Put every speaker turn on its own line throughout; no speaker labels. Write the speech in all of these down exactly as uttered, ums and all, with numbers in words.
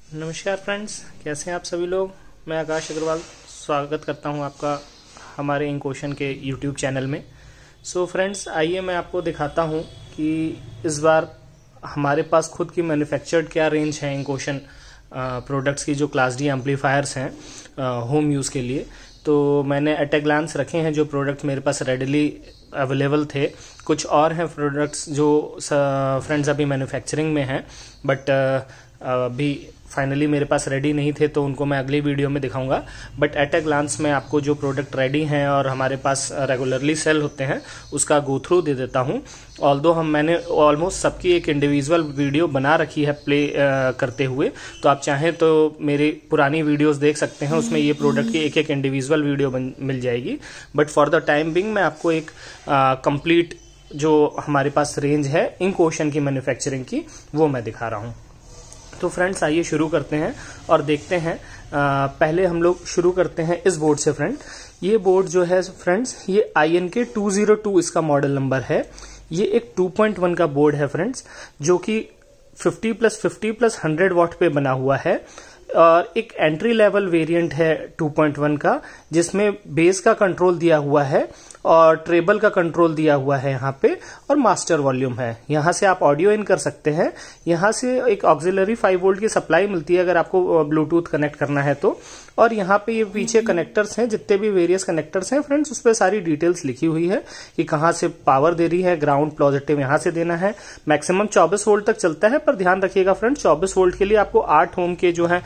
नमस्कार फ्रेंड्स, कैसे हैं आप सभी लोग। मैं आकाश अग्रवाल स्वागत करता हूं आपका हमारे इंकोशन के यूट्यूब चैनल में। सो so फ्रेंड्स, आइए मैं आपको दिखाता हूं कि इस बार हमारे पास खुद की मैन्युफैक्चर्ड क्या रेंज है इंकोशन प्रोडक्ट्स की, जो क्लास डी एम्पलीफायर्स हैं होम यूज़ के लिए। तो मैंने एट ए ग्लांस रखे हैं जो प्रोडक्ट मेरे पास रेडिली अवेलेबल थे। कुछ और हैं प्रोडक्ट्स जो फ्रेंड्स अभी मैन्युफैक्चरिंग में हैं, बट अभी फाइनली मेरे पास रेडी नहीं थे, तो उनको मैं अगली वीडियो में दिखाऊंगा। बट एट ए ग्लांस में आपको जो प्रोडक्ट रेडी हैं और हमारे पास रेगुलरली सेल होते हैं उसका गो थ्रू दे देता हूं। ऑल्दो हम मैंने ऑलमोस्ट सबकी एक इंडिविजुअल वीडियो बना रखी है प्ले आ, करते हुए, तो आप चाहें तो मेरी पुरानी वीडियोस देख सकते हैं, उसमें ये प्रोडक्ट की एक एक इंडिविजुअल वीडियो बन, मिल जाएगी। But for the time being मैं आपको एक कंप्लीट जो हमारे पास रेंज है इंकोशन की मैन्युफैक्चरिंग की वो मैं दिखा रहा हूँ। तो फ्रेंड्स आइए शुरू करते हैं और देखते हैं। आ, पहले हम लोग शुरू करते हैं इस बोर्ड से। फ्रेंड, ये बोर्ड जो है फ्रेंड्स, ये I N K two zero two इसका मॉडल नंबर है। ये एक टू पॉइंट वन का बोर्ड है फ्रेंड्स, जो कि fifty plus fifty plus hundred watt पे बना हुआ है। और एक एंट्री लेवल वेरिएंट है टू पॉइंट वन का, जिसमें बेस का कंट्रोल दिया हुआ है और ट्रेबल का कंट्रोल दिया हुआ है यहाँ पे, और मास्टर वॉल्यूम है। यहाँ से आप ऑडियो इन कर सकते हैं। यहाँ से एक ऑक्सिलरी फाइव वोल्ट की सप्लाई मिलती है अगर आपको ब्लूटूथ कनेक्ट करना है तो। और यहाँ पे ये पीछे कनेक्टर्स हैं, जितने भी वेरियस कनेक्टर्स हैं फ्रेंड्स, उस पर सारी डिटेल्स लिखी हुई है कि कहाँ से पावर दे रही है। ग्राउंड पॉजिटिव यहाँ से देना है। मैक्सिमम चौबीस वोल्ट तक चलता है, पर ध्यान रखिएगा फ्रेंड्स, चौबीस वोल्ट के लिए आपको आठ ओम के जो है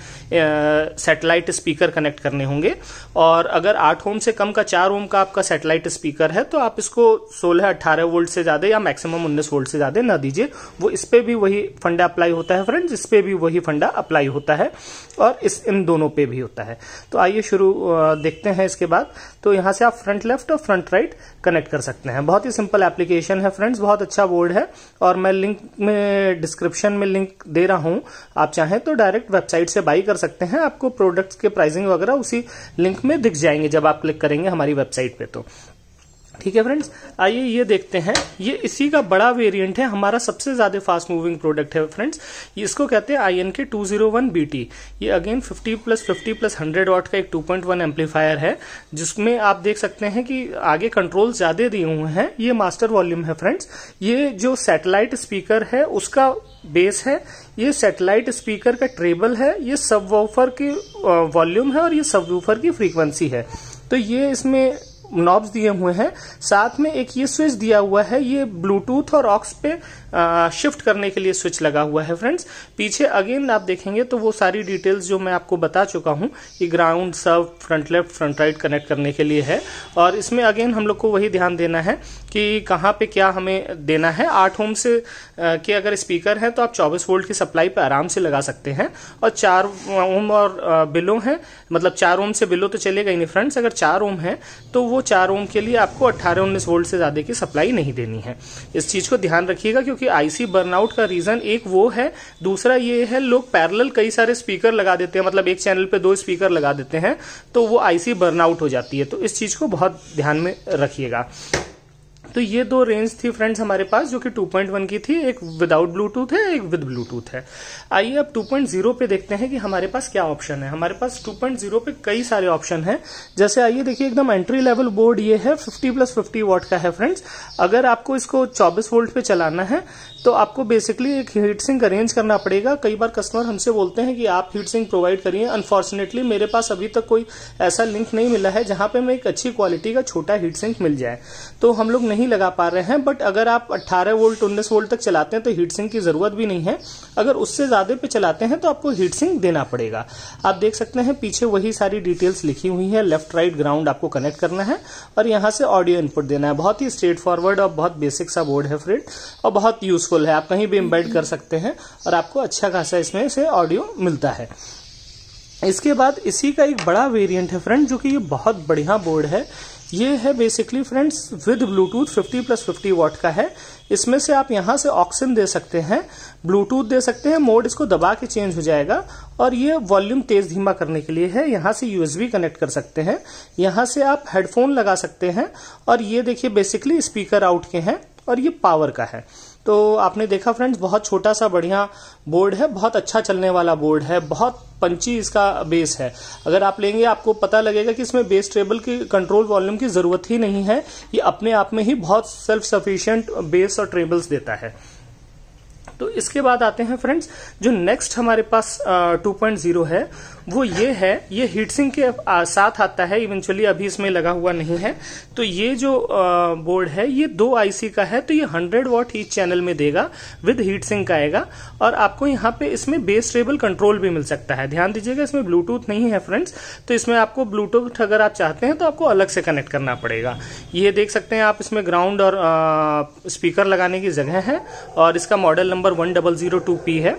सैटेलाइट स्पीकर कनेक्ट करने होंगे। और अगर आठ ओम से कम का चार ओम का आपका सैटेलाइट स्पीकर है तो आप इसको सोलह अठारह वोल्ट से ज्यादा या मैक्सिमम उन्नीस वोल्ट से ज्यादा ना दीजिए। वो इस पे भी वही फंडा अप्लाई होता है फ्रेंड्स, इस पे भी वही फंडा अप्लाई होता है, और इस इन दोनों पे भी होता है। तो आइए शुरू देखते हैं इसके बाद। तो यहाँ से आप फ्रंट लेफ्ट और फ्रंट राइट कनेक्ट कर सकते हैं। बहुत ही सिंपल एप्लीकेशन है फ्रेंड्स, बहुत अच्छा बोर्ड है। और मैं लिंक में डिस्क्रिप्शन में लिंक दे रहा हूं, आप चाहें तो डायरेक्ट वेबसाइट से बाई कर सकते हैं। आपको प्रोडक्ट्स के प्राइसिंग वगैरह उसी लिंक में दिख जाएंगे जब आप क्लिक करेंगे हमारी वेबसाइट पे। तो ठीक है फ्रेंड्स, आइए ये देखते हैं। ये इसी का बड़ा वेरिएंट है, हमारा सबसे ज्यादा फास्ट मूविंग प्रोडक्ट है फ्रेंड्स। इसको कहते हैं I N K two zero one B T. ये again fifty plus fifty plus hundred watt का एक टू पॉइंट वन एम्पलीफायर है, जिसमें आप देख सकते हैं कि आगे कंट्रोल ज्यादा दिए हुए हैं। ये मास्टर वॉल्यूम है फ्रेंड्स। ये जो सैटेलाइट स्पीकर है उसका बेस है, ये सैटेलाइट स्पीकर का ट्रेबल है, ये सबवूफर की वॉल्यूम है, और ये सबवूफर की फ्रीक्वेंसी है। तो ये इसमें नॉब्स दिए हुए हैं। साथ में एक ये स्विच दिया हुआ है, ये ब्लूटूथ और ऑक्स पे आ, शिफ्ट करने के लिए स्विच लगा हुआ है फ्रेंड्स। पीछे अगेन आप देखेंगे तो वो सारी डिटेल्स जो मैं आपको बता चुका हूं कि ground, sub, front left, front right connect करने के लिए है। और इसमें अगेन हम लोग को वही ध्यान देना है कि कहाँ पे क्या हमें देना है। आठ ओम से आ, के अगर स्पीकर है तो आप चौबीस वोल्ट की सप्लाई पे आराम से लगा सकते हैं। और चार ओम और बिलो है, मतलब चार ओम से बिलो तो चलेगा ही नहीं फ्रेंड्स। अगर चार ओम है तो वो चार ओम के लिए आपको अट्ठारह उन्नीस वोल्ट से ज्यादा की सप्लाई नहीं देनी है। इस चीज को ध्यान रखिएगा, क्योंकि आईसी बर्नआउट का रीजन एक वो है, दूसरा ये है लोग पैरेलल कई सारे स्पीकर लगा देते हैं, मतलब एक चैनल पे दो स्पीकर लगा देते हैं, तो वो आईसी बर्नआउट हो जाती है। तो इस चीज को बहुत ध्यान में रखिएगा। तो ये दो रेंज थी फ्रेंड्स हमारे पास, जो कि टू पॉइंट वन की थी। एक विदाउट ब्लूटूथ है, एक विद ब्लूटूथ है। आइए अब टू पॉइंट ज़ीरो पे देखते हैं कि हमारे पास क्या ऑप्शन है। हमारे पास टू पॉइंट ज़ीरो पे कई सारे ऑप्शन हैं। जैसे आइए देखिए, एकदम एंट्री लेवल बोर्ड ये है, फिफ्टी प्लस फिफ्टी वॉट का है फ्रेंड्स। अगर आपको इसको चौबीस वोल्ट पे चलाना है तो आपको बेसिकली एक हीट सिंक अरेंज करना पड़ेगा। कई बार कस्टमर हमसे बोलते हैं कि आप हीट सिंक प्रोवाइड करिए। अनफॉर्चुनेटली मेरे पास अभी तक कोई ऐसा लिंक नहीं मिला है जहां पे मैं एक अच्छी क्वालिटी का छोटा हीट सिंक मिल जाए, तो हम लोग नहीं लगा पा रहे हैं। बट अगर आप अट्ठारह वोल्ट उन्नीस वोल्ट तक चलाते हैं तो हीट सिंक की जरूरत भी नहीं है। अगर उससे ज्यादा पे चलाते हैं तो आपको हीट सिंक देना पड़ेगा। आप देख सकते हैं पीछे वही सारी डिटेल्स लिखी हुई है। लेफ्ट राइट ग्राउंड आपको कनेक्ट करना है और यहाँ से ऑडियो इनपुट देना है। बहुत ही स्ट्रेट फॉरवर्ड और बहुत बेसिक सा बोर्ड है फ्रेंड, और बहुत यूजफुल है। आप कहीं भी एम्बेड कर सकते हैं और आपको अच्छा खासा इसमें से ऑडियो मिलता है। इसके बाद इसी का एक बड़ा वेरिएंट है फ्रेंड, जो कि ये बहुत बढ़िया बोर्ड है। ये है basically friends with Bluetooth, fifty plus fifty watt का है। इसमें से आप यहां से ऑक्सिन दे सकते हैं, ब्लूटूथ दे सकते हैं, मोड इसको दबा के चेंज हो जाएगा। और ये वॉल्यूम तेज धीमा करने के लिए है। यहां से यूएसबी कनेक्ट कर सकते हैं, यहां से आप हेडफोन लगा सकते हैं। और ये देखिए बेसिकली स्पीकर आउट के हैं और ये पावर का है। तो आपने देखा फ्रेंड्स, बहुत छोटा सा बढ़िया बोर्ड है, बहुत अच्छा चलने वाला बोर्ड है, बहुत पंची इसका बेस है। अगर आप लेंगे आपको पता लगेगा कि इसमें बेस ट्रेबल की कंट्रोल वॉल्यूम की जरूरत ही नहीं है, ये अपने आप में ही बहुत सेल्फ सफिशिएंट बेस और ट्रेबल्स देता है। तो इसके बाद आते हैं फ्रेंड्स, जो नेक्स्ट हमारे पास टू पॉइंट ज़ीरो है वो ये है, ये हीट सिंक के आ, साथ आता है इवेंचुअली, अभी इसमें लगा हुआ नहीं है। तो ये जो आ, बोर्ड है ये दो आईसी का है, तो ये हंड्रेड वॉट ईच चैनल में देगा, विद हीट सिंक आएगा। और आपको यहाँ पे इसमें बेस ट्रेबल कंट्रोल भी मिल सकता है। ध्यान दीजिएगा इसमें ब्लूटूथ नहीं है फ्रेंड्स, तो इसमें आपको ब्लूटूथ अगर आप चाहते हैं तो आपको अलग से कनेक्ट करना पड़ेगा। ये देख सकते हैं आप, इसमें ग्राउंड और आ, स्पीकर लगाने की जगह है, और इसका model number one double zero two P है।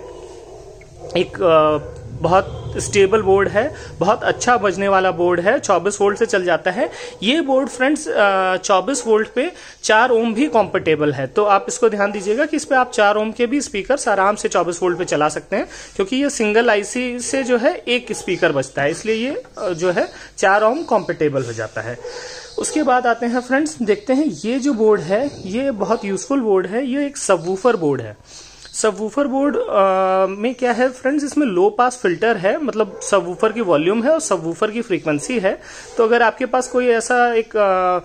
एक आ, बहुत स्टेबल बोर्ड है, बहुत अच्छा बजने वाला बोर्ड है, चौबीस वोल्ट से चल जाता है ये बोर्ड फ्रेंड्स। चौबीस वोल्ट पे चार ओम भी कॉम्पेटेबल है, तो आप इसको ध्यान दीजिएगा कि इस पे आप चार ओम के भी स्पीकर आराम से चौबीस वोल्ट पे चला सकते हैं, क्योंकि ये सिंगल आईसी से जो है एक स्पीकर बजता है, इसलिए ये जो है चार ओम कॉम्पेटेबल हो जाता है। उसके बाद आते हैं फ्रेंड्स, देखते हैं ये जो बोर्ड है ये बहुत यूजफुल बोर्ड है, ये एक सबवूफर बोर्ड है। सबवूफर बोर्ड में क्या है फ्रेंड्स, इसमें लो पास फिल्टर है, मतलब सबवूफर की वॉल्यूम है और सबवूफर की फ्रीक्वेंसी है। तो अगर आपके पास कोई ऐसा एक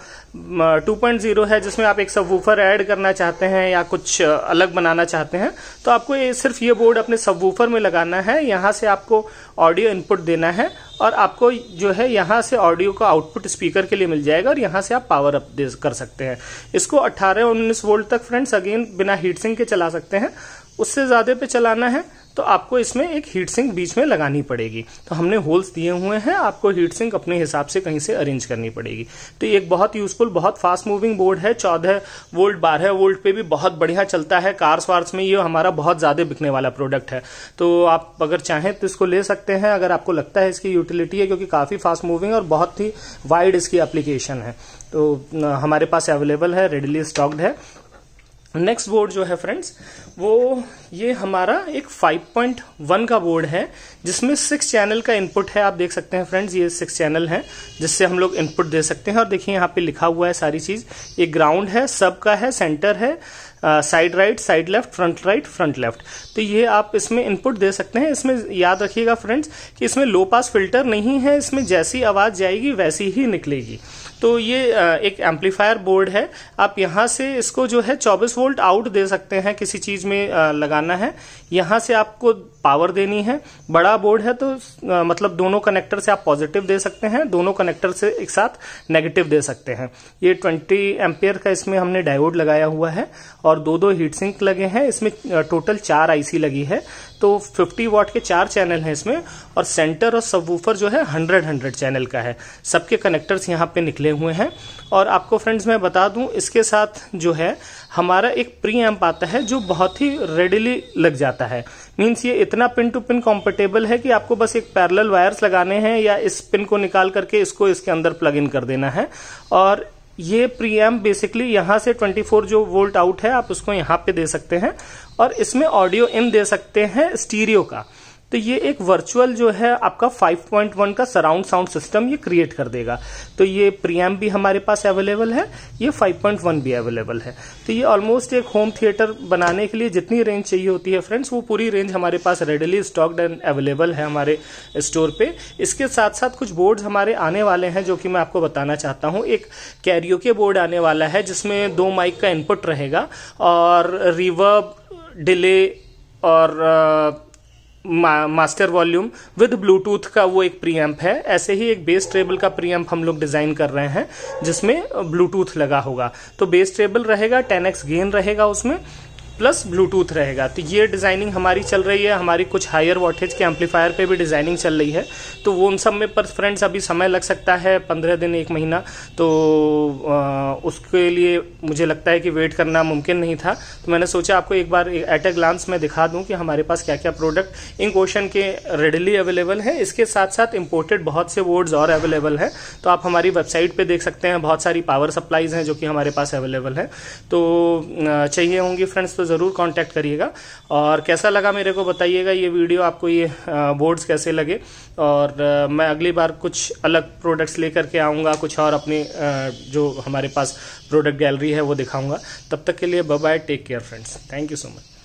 टू पॉइंट ज़ीरो है जिसमें आप एक सबवूफर ऐड करना चाहते हैं या कुछ अलग बनाना चाहते हैं, तो आपको ये सिर्फ ये बोर्ड अपने सबवूफर में लगाना है। यहाँ से आपको ऑडियो इनपुट देना है और आपको जो है यहाँ से ऑडियो का आउटपुट स्पीकर के लिए मिल जाएगा, और यहाँ से आप पावर अप कर सकते हैं। इसको अठारह उन्नीस वोल्ट तक फ्रेंड्स अगेन बिना हीट सिंक के चला सकते हैं। उससे ज्यादा पे चलाना है तो आपको इसमें एक हीट सिंक बीच में लगानी पड़ेगी। तो हमने होल्स दिए हुए हैं, आपको हीट सिंक अपने हिसाब से कहीं से अरेंज करनी पड़ेगी। तो ये एक बहुत यूजफुल, बहुत फास्ट मूविंग बोर्ड है। चौदह वोल्ट बारह वोल्ट पे भी बहुत बढ़िया चलता है। कार्स वार्स में ये हमारा बहुत ज्यादा बिकने वाला प्रोडक्ट है, तो आप अगर चाहें तो इसको ले सकते हैं, अगर आपको लगता है इसकी यूटिलिटी है, क्योंकि काफी फास्ट मूविंग और बहुत ही वाइड इसकी एप्लीकेशन है। तो हमारे पास अवेलेबल है, रेडिली स्टॉक्ड है। नेक्स्ट बोर्ड जो है फ्रेंड्स, वो ये हमारा एक फाइव पॉइंट वन का बोर्ड है, जिसमें सिक्स चैनल का इनपुट है। आप देख सकते हैं फ्रेंड्स, ये सिक्स चैनल है जिससे हम लोग इनपुट दे सकते हैं। और देखिए यहाँ पे लिखा हुआ है सारी चीज, ये ग्राउंड है, सब का है, सेंटर है, side right, side left, front right, front left. तो ये आप इसमें इनपुट दे सकते हैं। इसमें याद रखिएगा फ्रेंड्स कि इसमें लो पास फिल्टर नहीं है, इसमें जैसी आवाज जाएगी वैसी ही निकलेगी। तो ये एक एम्पलीफायर बोर्ड है। आप यहाँ से इसको जो है चौबीस वोल्ट आउट दे सकते हैं, किसी चीज में लगाना है, यहाँ से आपको पावर देनी है। बड़ा बोर्ड है तो मतलब दोनों कनेक्टर से आप पॉजिटिव दे सकते हैं, दोनों कनेक्टर से एक साथ नेगेटिव दे सकते हैं। ये ट्वेंटी एम्पियर का इसमें हमने डायोड लगाया हुआ है और दो दो हीट सिंक लगे हैं। इसमें टोटल चार आईसी लगी है, तो फिफ्टी वॉट के चार चैनल हैं इसमें, और सेंटर और सबवूफर जो है हंड्रेड हंड्रेड चैनल का है। सबके कनेक्टर्स यहाँ पे निकले हुए हैं। और आपको फ्रेंड्स मैं बता दूं, इसके साथ जो है हमारा एक प्री एम्प आता है जो बहुत ही रेडिली लग जाता है। मीन्स ये इतना पिन टू पिन कॉम्पेटेबल है कि आपको बस एक पैरेलल वायर्स लगाने हैं या इस पिन को निकाल करके इसको इसके अंदर प्लग इन कर देना है। और ये प्री एम्प बेसिकली यहाँ से चौबीस जो वोल्ट आउट है आप उसको यहाँ पे दे सकते हैं, और इसमें ऑडियो इन दे सकते हैं स्टीरियो का। तो ये एक वर्चुअल जो है आपका फाइव पॉइंट वन का सराउंड साउंड सिस्टम ये क्रिएट कर देगा। तो ये प्रीएम्प भी हमारे पास अवेलेबल है, ये फाइव पॉइंट वन भी अवेलेबल है। तो ये ऑलमोस्ट एक होम थिएटर बनाने के लिए जितनी रेंज चाहिए होती है फ्रेंड्स, वो पूरी रेंज हमारे पास रेडिली स्टॉक्ड एंड अवेलेबल है हमारे स्टोर पे। इसके साथ साथ कुछ बोर्ड्स हमारे आने वाले हैं जो कि मैं आपको बताना चाहता हूँ। एक कैरियोके बोर्ड आने वाला है जिसमें दो माइक का इनपुट रहेगा, और रिवर्ब, डिले और मा, मास्टर वॉल्यूम विद ब्लूटूथ का वो एक प्रीएम्प है। ऐसे ही एक बेस ट्रेबल का प्रीएम्प हम लोग डिजाइन कर रहे हैं जिसमें ब्लूटूथ लगा होगा। तो बेस ट्रेबल रहेगा, टेन एक्स गेन रहेगा उसमें, प्लस ब्लूटूथ रहेगा। तो ये डिजाइनिंग हमारी चल रही है। हमारी कुछ हायर वॉटेज के एम्पलीफायर पे भी डिजाइनिंग चल रही है, तो वो उन सब में पर फ्रेंड्स अभी समय लग सकता है, पंद्रह दिन एक महीना। तो आ, उसके लिए मुझे लगता है कि वेट करना मुमकिन नहीं था। तो मैंने सोचा आपको एक बार एट ए ग्लांस में दिखा दूं कि हमारे पास क्या क्या प्रोडक्ट इंक ओशन के रेडिली अवेलेबल है। इसके साथ साथ इम्पोर्टेड बहुत से बोर्ड्स और अवेलेबल है, तो आप हमारी वेबसाइट पे देख सकते हैं। बहुत सारी पावर सप्लाईज हैं जो कि हमारे पास अवेलेबल है। तो चाहिए होंगी फ्रेंड्स तो ज़रूर कांटेक्ट करिएगा। और कैसा लगा मेरे को बताइएगा ये वीडियो, आपको ये बोर्ड्स कैसे लगे। और मैं अगली बार कुछ अलग प्रोडक्ट्स लेकर के आऊँगा, कुछ और अपनी जो हमारे पास प्रोडक्ट गैलरी है वो दिखाऊँगा। तब तक के लिए bye bye, take care friends, thank you so much.